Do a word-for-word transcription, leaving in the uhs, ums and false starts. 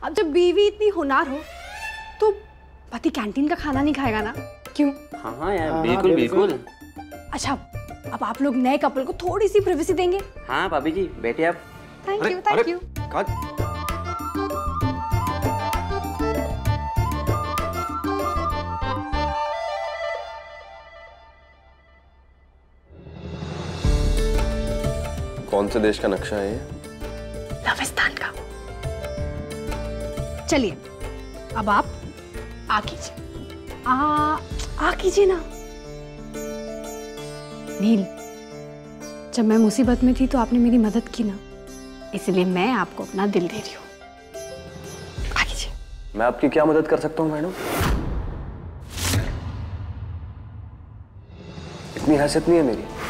अब जब बीवी इतनी होनहार हो तो पति कैंटीन का खाना नहीं खाएगा ना? क्यों? हाँ हाँ यार, बिल्कुल बिल्कुल। अच्छा, अब आप लोग नए कपल को थोड़ी सी प्राइवेसी देंगे? हाँ भाभी जी, बैठिए आप। Thank you, thank you. कौन से देश का नक्शा है ये? लविस्तान का। चलिए, अब आप आ कीजिए। आ आ कीजिए ना। नील, जब मैं मुसीबत में थी तो आपने मेरी मदद की ना, इसलिए मैं आपको अपना दिल दे रही हूँ। आ कीजिए। मैं आपकी क्या मदद कर सकता हूँ मैडम? इतनी हैसियत नहीं है मेरी।